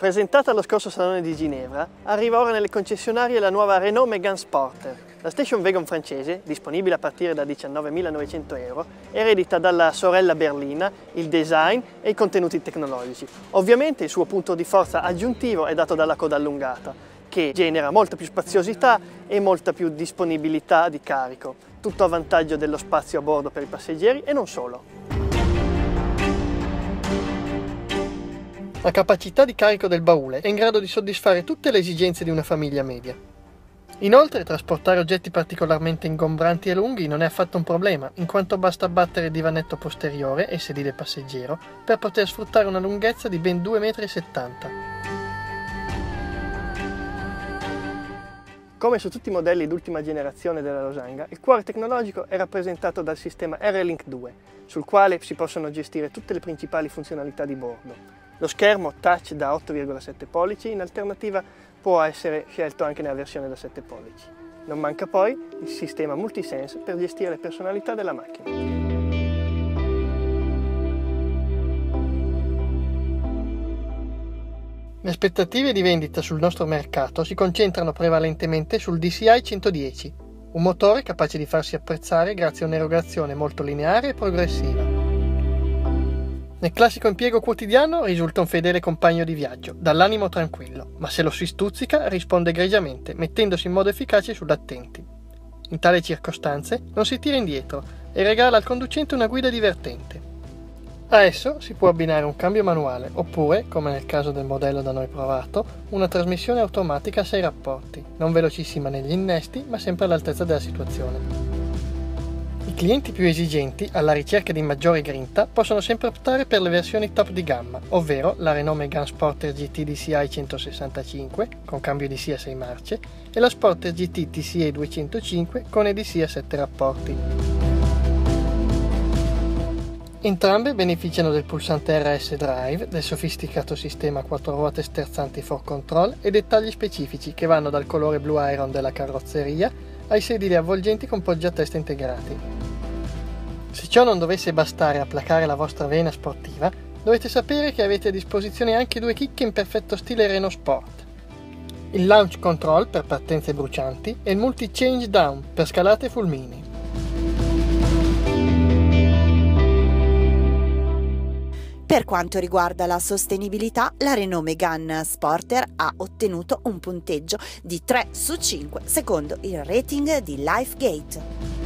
Presentata allo scorso Salone di Ginevra, arriva ora nelle concessionarie la nuova Renault Mégane Sporter. La station wagon francese, disponibile a partire da 19.900 euro, eredita dalla sorella berlina il design e i contenuti tecnologici. Ovviamente il suo punto di forza aggiuntivo è dato dalla coda allungata, che genera molta più spaziosità e molta più disponibilità di carico, tutto a vantaggio dello spazio a bordo per i passeggeri e non solo. La capacità di carico del baule è in grado di soddisfare tutte le esigenze di una famiglia media. Inoltre, trasportare oggetti particolarmente ingombranti e lunghi non è affatto un problema, in quanto basta abbattere il divanetto posteriore e sedile passeggero per poter sfruttare una lunghezza di ben 2,70 m. Come su tutti i modelli d'ultima generazione della Losanga, il cuore tecnologico è rappresentato dal sistema R-Link 2, sul quale si possono gestire tutte le principali funzionalità di bordo. Lo schermo touch da 8,7 pollici in alternativa può essere scelto anche nella versione da 7 pollici. Non manca poi il sistema multisense per gestire le personalità della macchina. Le aspettative di vendita sul nostro mercato si concentrano prevalentemente sul DCI 110, un motore capace di farsi apprezzare grazie a un'erogazione molto lineare e progressiva. Nel classico impiego quotidiano risulta un fedele compagno di viaggio, dall'animo tranquillo, ma se lo si stuzzica risponde egregiamente, mettendosi in modo efficace sull'attenti. In tali circostanze non si tira indietro e regala al conducente una guida divertente. A esso si può abbinare un cambio manuale, oppure, come nel caso del modello da noi provato, una trasmissione automatica a 6 rapporti, non velocissima negli innesti, ma sempre all'altezza della situazione. I clienti più esigenti, alla ricerca di maggiore grinta, possono sempre optare per le versioni top di gamma, ovvero la Renault Mégane Sporter GT DCI 165 con cambio DC a 6 marce e la Sporter GT TCE 205 con EDC a 7 rapporti. Entrambe beneficiano del pulsante RS Drive, del sofisticato sistema a 4 ruote sterzanti 4Control e dettagli specifici che vanno dal colore blu iron della carrozzeria ai sedili avvolgenti con poggiatesta integrati. Se ciò non dovesse bastare a placare la vostra vena sportiva, dovete sapere che avete a disposizione anche due chicche in perfetto stile Renault Sport. Il Launch Control per partenze brucianti e il Multi Change Down per scalate fulminei. Per quanto riguarda la sostenibilità, la Renault Mégane Sporter ha ottenuto un punteggio di 3 su 5 secondo il rating di Lifegate.